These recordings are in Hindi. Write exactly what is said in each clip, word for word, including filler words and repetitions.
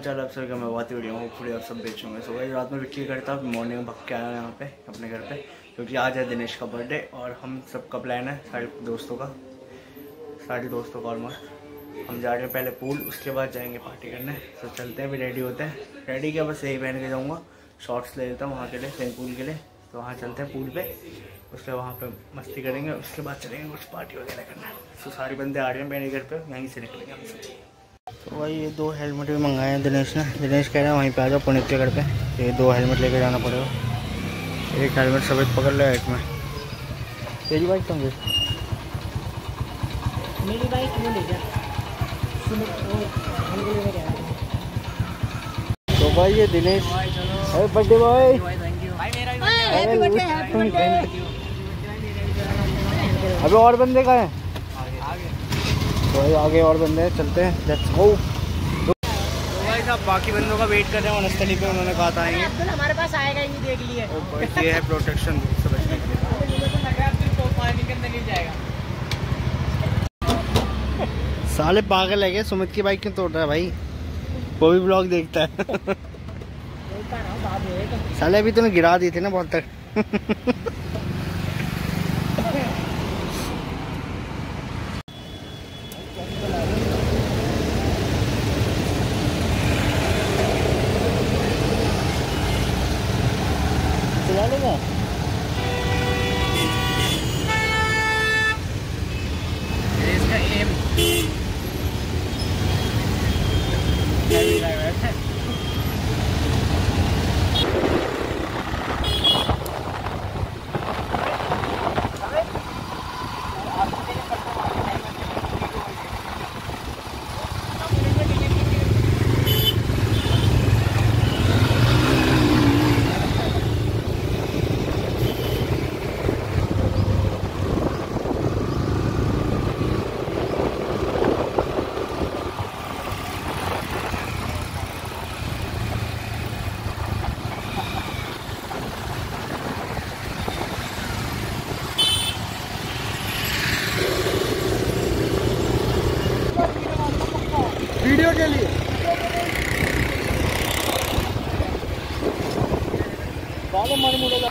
चाल आप सर का मैं बहुत ही बढ़िया हूँ, पूरे आप सब बेचूंगे। सो भाई रात में विक्की करता मॉर्निंग में भग के आया यहाँ पे अपने घर पे, क्योंकि आज है दिनेश का बर्थडे और हम सबका प्लान है सारे दोस्तों का सारे दोस्तों का ऑलमोस्ट। हम जा रहे हैं पहले पूल, उसके बाद जाएंगे पार्टी करने। तो चलते हैं, भी रेडी होते हैं। रेडी क्या, बस यही पहन के जाऊँगा, शॉर्ट्स ले लेता हूँ वहाँ के लिए, स्विमिंग पूल के लिए। तो वहाँ चलते हैं पूल पे, उसके वहाँ पे मस्ती करेंगे, उसके बाद चलेंगे कुछ पार्टी वगैरह करना। तो सारे बंदे आ रहे हैं मेरे घर पे, यहीं से निकलेंगे हम सब। तो भाई ये दो हेलमेट भी मंगाए हैं दिनेश ने। दिनेश कह रहा है वहीं पे आ जाओ पुनीत के घर पे, तो ये दो हेलमेट लेके जाना पड़ेगा। एक हेलमेट सफ़ेद पकड़ लो, एक में तेरी बाइक तो मेरी बाइक क्यों ले जा। तो भाई ये दिनेश, अरे बर्थडे बॉय, अभी और बंदे का है तो भाई आगे और बंदे हैं, चलते हैं, लेट्स गो। तो भाई साहब बाकी बंदों का वेट कर रहे हैं वनस्थली पे, उन्होंने कहा था आएंगे, हमारे पास आएगा ही नहीं, देख लिए। ये है प्रोटेक्शन समझने के लिए। साले पागल है क्या, सुमित की बाइक क्यों तोड़ रहा है भाई, वो भी ब्लॉग देखता है। साले अभी तूने गिरा दी थी ना बहुत तक। चला लेगा इसका एम वीडियो के लिए। बाबा मन मुड़ेगा।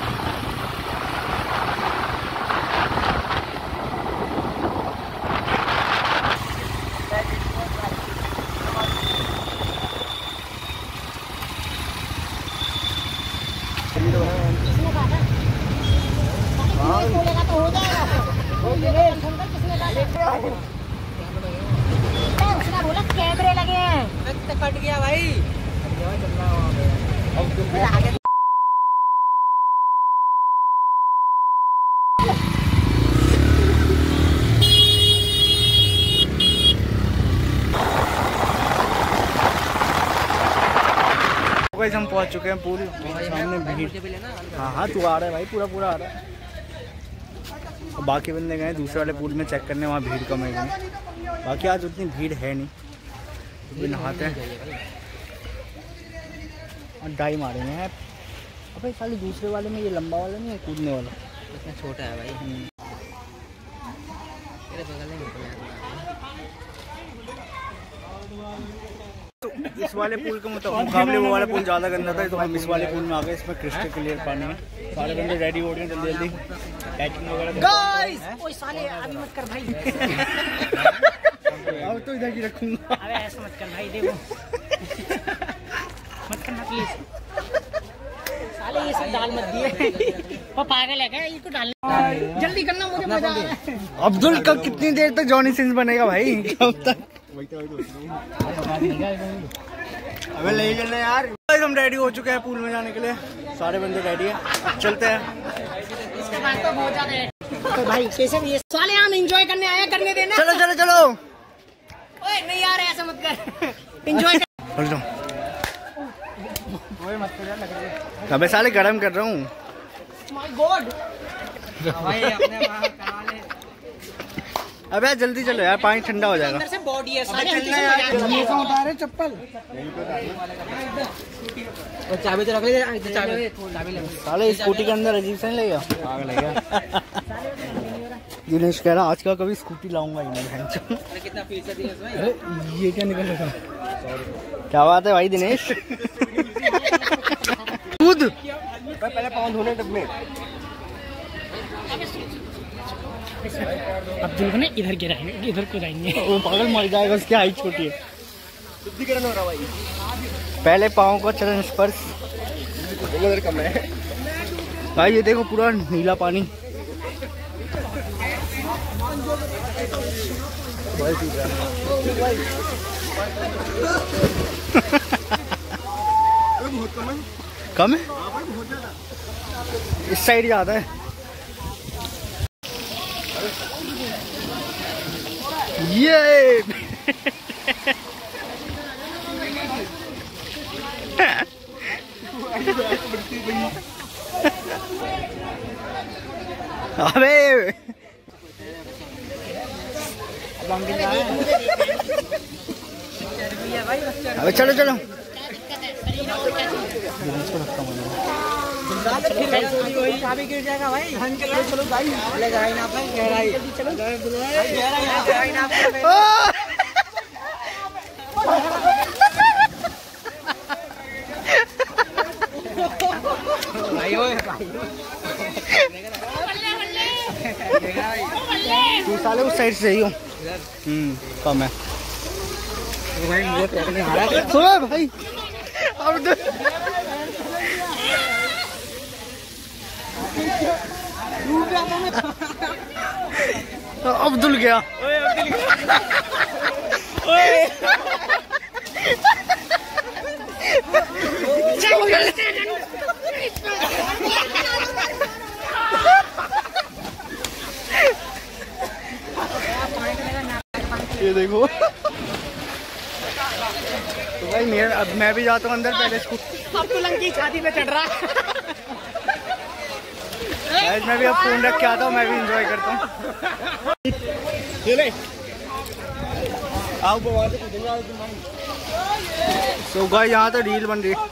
बोलेगा तो हो जाएगा। उसने बोला कैमरे लगे हैं, कट गया भाई। हम पहुंच चुके हैं पूरी सामने भीड़। हाँ हाँ तू आ रहा है भाई, पूरा पूरा आ रहा है। और बाकी बंदे गए दूसरे वाले पूल में चेक करने, वहाँ भीड़ कम है। बाकी आज उतनी भीड़ है नहीं, तो नहाते हैं और डाई मारेंगे हैं। अबे साले दूसरे वाले में ये लंबा वाला नहीं है कूदने वाला, इतना छोटा है भाई। तेरे बगल में तो इस वाले पूल का मतलब मुकाबले वो वाला पूल ज़्यादा गंदा था, तो हम इस वाले पूल में आ गए। इसमें क्रिस्टल क्लियर पानी है। सारे बंदे रेडी हो रहे हैं जल्दी जल्दी, पैकिंग वगैरह। गाइस ओए साले अभी मत कर भाई। अब तो इधर ही रखूंगा। अरे ऐसा मत कर भाई, देखो मत करना प्लीज। साले ये सब डाल मत दिए, वो पागल है क्या, इसको डालने जल्दी करना, मुझे मजा आ रहा है। अब्दुल कब कितनी देर तक जॉनी सिंस बनेगा भाई, कब तक? अबे ले चलना यार। हम रेडी हो चुके हैं पूल में जाने के लिए, सारे बंदे रेडी हैं, चलते हैं। इसके बाद तो बहुत ज्यादा है तो भाई, कैसे ये साले हम एंजॉय करने आया, करने देना। चलो चलो चलो। ओए नहीं यार ऐसा मत कर, एंजॉय कर। ओए मत कर यार, अबे साले गरम कर रहा हूँ। माय गॉड भाई, अपने वहां करा ले। अबे यार जल्दी चलो यार, पानी ठंडा हो जाएगा। अंदर से बॉडी है साले, चलना यार, ये कौन उतार रहे चप्पल। और चाबी तो रख ले, चाबी चाबी ले। साले स्कूटी के अंदर अजीब सा नहीं लगेगा, आग लगेगा। दिनेश कह रहा आज का कभी स्कूटी लाऊंगा ही नहीं। कितना फीसदी है इसमें? अरे ये क्या निकल रहा क्या बात है भाई दिनेश। दूध पहले पाँव धोने टब में। अब्दुल को ना इधर गिराएंगे, इधर गिराएंगे। वो पागल मर जाएगा, उसकी हाइट छोटी है। शुद्धिकरण हो रहा भाई। पहले पाँव को चरण स्पर्श कम है भाई। ये देखो पूरा नीला पानी। कम है, इस साइड ज्यादा है। ये अबे अबे चलो चलो चाबी गिर जाएगा भाई। चलो भाई गहराई ना भाई, गहराई चलो गहराई ना भाई। ओए तू साले उस साइड से ही हो। हम्म कम है भाई, मुझे फेंकने आ रहा है। सुनो भाई अब अब्दुल गया। ये देखो तो भाई मेरा अब मैं भी जाता हूँ अंदर। पहले इसको अब्दुल की छाती पे चढ़ रहा है। मैं भी अब फोन रख के आता हूँ, मैं भी एंजॉय करता हूँ। सो गाइस यहाँ तो रील बन रही है।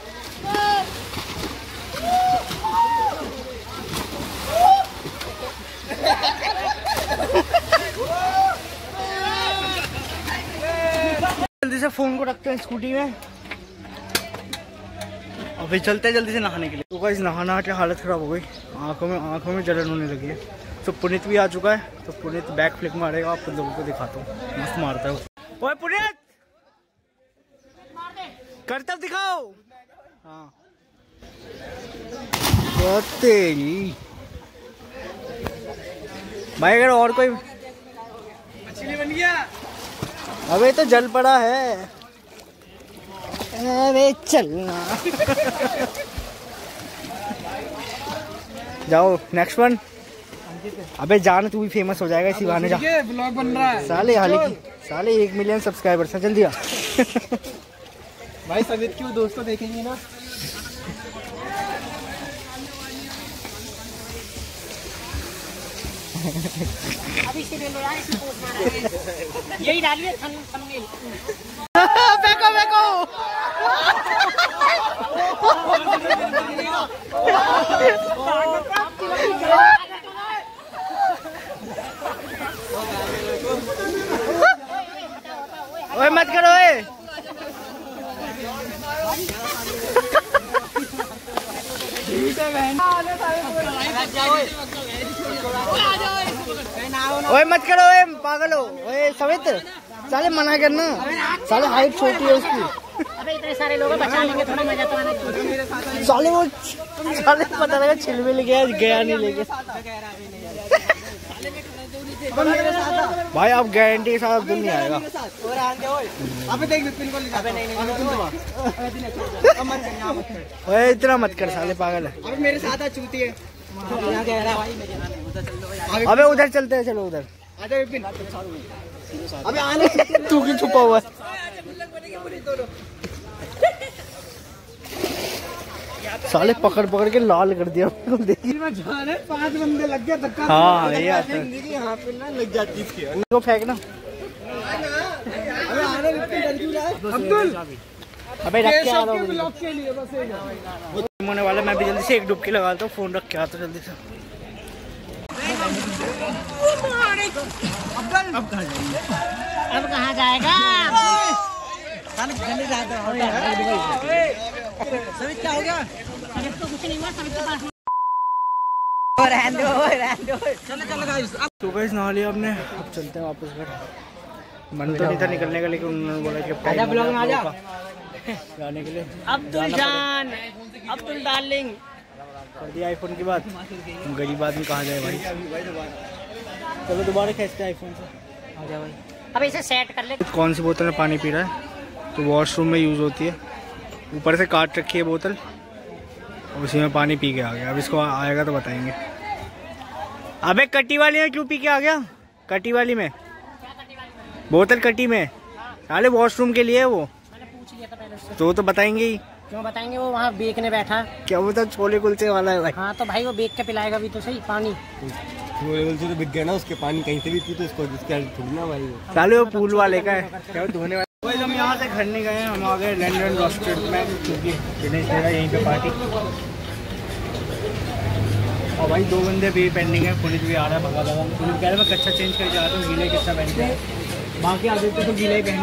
जल्दी से फोन को रखते हैं स्कूटी में, अभी चलते हैं जल्दी से नहाने के लिए। तो गाइस नहाना के हालत खराब हो गई, आंखों में आंखों में जलन होने लगी है। तो पुनीत भी आ चुका है, तो पुनीत बैक फ्लिक मारेगा, आप लोगों को दिखाता हूँ। मस्त मारता है वो। ओए पुनीत करतब दिखाओ। हाँ तेरी भाई, अगर और कोई मछली बन गया। अबे तो जल पड़ा है। अबे चलना। जाओ नेक्स्ट वन। अबे जान, तू भी फेमस हो जाएगा इसी बहाने। जा ब्लॉग बन रहा है साले, हाल की साले एक मिलियन सब्सक्राइबर्स हैं। जल्दी आ भाई। सभी क्यों दोस्तों देखेंगे ना। अभी से ले लो यार, इसमें पोस्ट मारा है। यही डालिए थंबनेल। फेंको फेंको। ओए मत करो ओए। ओए मत करो ओए, पागल हो ओए। सवित साले मना करना, साले हाइट छोटी है उसकी। अबे इतने सारे लोग बचा लेंगे, थोड़ा मजा तो आना चाहिए। साले वो साले पता लगा छिलवे ले गया, गया नहीं लेके। भाई आप गारंटी के साथ अब्दुल नहीं आएगा। अबे देख विपिन को ले जा। अबे नहीं नहीं ओए इतना मत कर, साले पागल है। अबे मेरे साथ आ, चूती है। अबे उधर चलते हैं, चलो उधर। आजा विपिन। अबे आने तू क्यों छुपा हुआ है? साले पकड़ पकड़ के लाल कर दिया। देखिए पांच बंदे लग गया धक्का। हाँ ये आता है। यहाँ पे ना लग जाती है। को फेंकना। अबे आने विपिन डर क्यों रहा है? अब्दुल अबे रख के आ रहा हूँ। ब्लॉग के लिए बस होने वाला, मैं भी जल्दी से एक डुबकी लगाता हूँ। फोन रख के आता हूँ जल्दी से। अब कहाँ जाएगा? क्या हो गया? तो कुछ नहीं हुआ, सभी के पास तो गाइस नहा लिया आपने, अब चलते हैं वापस घर। मन तो नहीं था निकलने का, लेकिन उन्होंने बोला कि आजा ब्लॉग में आजा जाने के लिए। अब्दुल जान, अब्दुल डार्लिंग कर दिया आईफोन की बात, गरीब आदमी कहाँ जाए भाई। चलो दोबारा खींचते हैं आईफोन से। आ जा भाई, अब इसे सेट कर ले। कौन सी बोतल में पानी पी रहा है, तो वॉशरूम में यूज़ होती है। ऊपर से काट रखी है बोतल, उसी में पानी पी के आ गया। अब इसको आएगा तो बताएंगे। अबे कटी वाली में क्यों पी के आ गया? कटी वाली में, बोतल कटी में, साले वॉशरूम के लिए है वो। मैंने पूछ लिया था पहले उससे। तो तो बताएंगे ही। क्यों बताएंगे, वो वहाँ बेचने बैठा। क्या बता, छोले कुलचे वाला है भाई। हाँ तो भाई वो बेच के पिलाएगा भी तो सही पानी। छोले कुलचे तो बिक गया ना, उसके पानी कहीं से भी पी तो उसको थोड़ी ना भाई। साले वो पूल वाले का है, क्या धोने वाले। हम यहाँ से घर नहीं गए, हम आ गए लंदन रोस्टेड में, क्योंकि दिनेश देगा यहीं पे पार्टी। और भाई दो बंदे भी पेंडिंग है, पुलिस भी आ रहा है भगा भगा। पुलिस कह रहे मैं कच्चा चेंज करके आता हूँ, गीले कितना पहन के, बाकी आ देते तो गीले पहन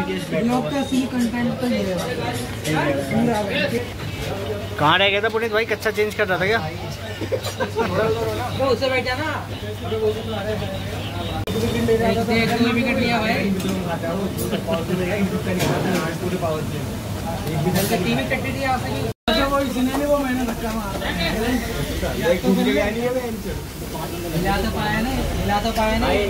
के। कहाँ रह गया था पुलिस भाई, कच्चा चेंज कर रहा था क्या? उससे बैठ जाना। विकेट लिया भाई, टीवी कट्टी दिया वो मैंने धक्का मारा। हिला तो पाया नहीं, हिला तो पाया नहीं।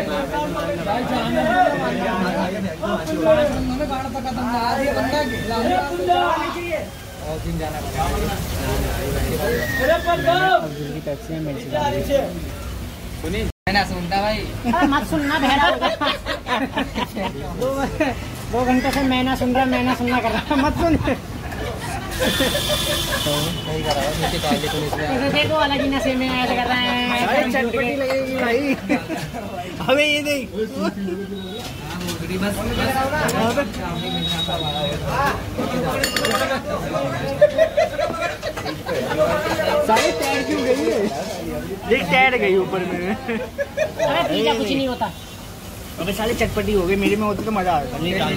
मैंने सुनता भाई, मत सुनना बहरा। दो घंटे से मैंने सुन रहा, मैंने सुनना कर रहा, मत सुन। देखो अलग ही नशे में ऐसे कर रहे हैं, चटपटी लगेगी भाई। अबे ये देख, सारी तैर क्यों गई है? देख तैर गई ऊपर में। अरे ठीक है, कुछ नहीं होता। अबे साले चटपटी हो गई, मेरे में होती तो मजा आता। नहीं डाल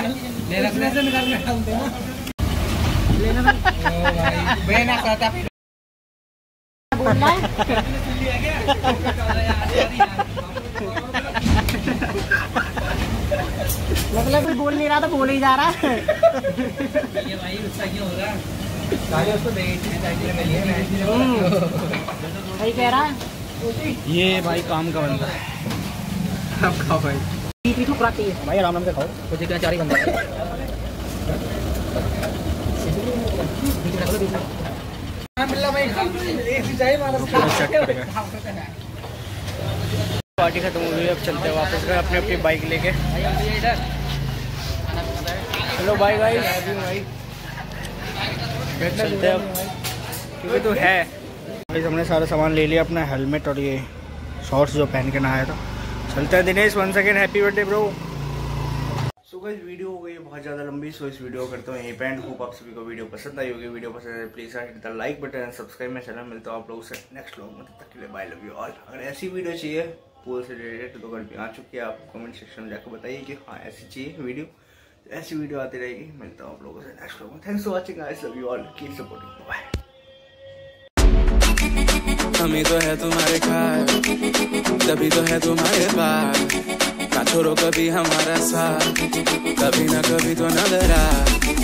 मतलब कोई बोल नहीं रहा था, बोल ही जा रहा है। ये भाई उसका क्यों हो रहा है? सही कह रहा है। ये भाई काम का बंदा है। अब खाओ भाई, पी तो खुराती है भाई आराम से खाओ। मुझे क्या चार ही बंदा पार्टी खत्म हो गई, अब चलते हैं वापस घर अपनी अपनी बाइक लेके। चलो बाय गाइस, चलते हैं अब, क्योंकि तो है। हमने सारा सामान ले लिया, अपना हेलमेट और ये शॉर्ट्स जो पहन के नहाया था। चलते हैं Dinesh, one second happy birthday bro. So guys video हो गई बहुत ज़्यादा लंबी, सो इस वीडियो करते हैं यहीं पे एंड। होप आप सभी को वीडियो पसंद आई होगी। वीडियो पसंद है please hit the like button and subscribe मैं चैनल। मिलता हूँ आप लोगों से नेक्स्ट व्लॉग में, तब तक के लिए बाय, लव यू ऑल। अगर ऐसी वीडियो चाहिए पूल से रिलेटेड तो घर पे आ चुकी है, आप कमेंट सेक्शन में जाकर बताइए कि हाँ ऐसी चाहिए वीडियो, ऐसी वीडियो आती रहेगी। मिलता हूँ आप लोगों से नेक्स्ट व्लॉग में। Thanks for watching guys, love you all, keep supporting, bye. हमें तो है तुम्हारे खास, तभी तो है तुम्हारे पास। ना छोड़ो कभी हमारा साथ, कभी ना कभी तो नजर आ।